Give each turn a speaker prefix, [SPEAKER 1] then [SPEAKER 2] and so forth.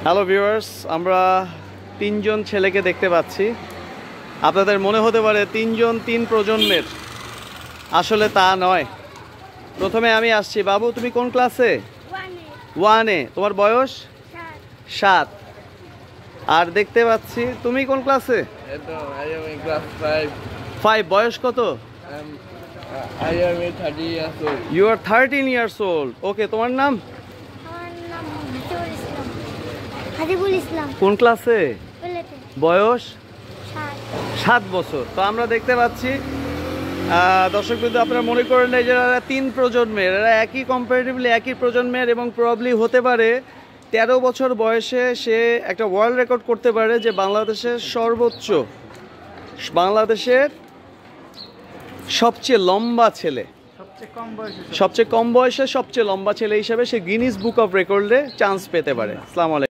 [SPEAKER 1] Hello viewers, আমরা তিনজন ছেলেকে দেখতে পাচ্ছি। আপনাদের মনে হতে পারে তিনজন তিন প্রজন্মের, আসলে তা নয়। প্রথমে আমি আসছি। বাবু, তুমি কোন ক্লাসে? ওয়ানে। তোমার বয়স 7। আর দেখতে পাচ্ছি তুমি কোন ক্লাসে? 5। বয়স কত? You are 13 years old. Okay, তোমার নাম? কোন ক্লাসে? বয়স 7 বছর। তো আমরা দেখতে পাচ্ছি দর্শক বিন্দু, আপনারা মনে করেন না যে এরা তিন প্রজন্মের, এরা একই কম্পারেটিভলি একই প্রজন্মের, এবং প্রবাবলি হতে পারে 13 বছর বয়সে সে একটা ওয়ার্ল্ড রেকর্ড করতে পারে যে বাংলাদেশের সবচেয়ে লম্বা ছেলে, সবচেয়ে কম বয়সে সবচেয়ে লম্বা ছেলে হিসেবে সে গিনিস বুক অফ রেকর্ডে চান্স পেতে পারে। আসসালামু আলাইকুম।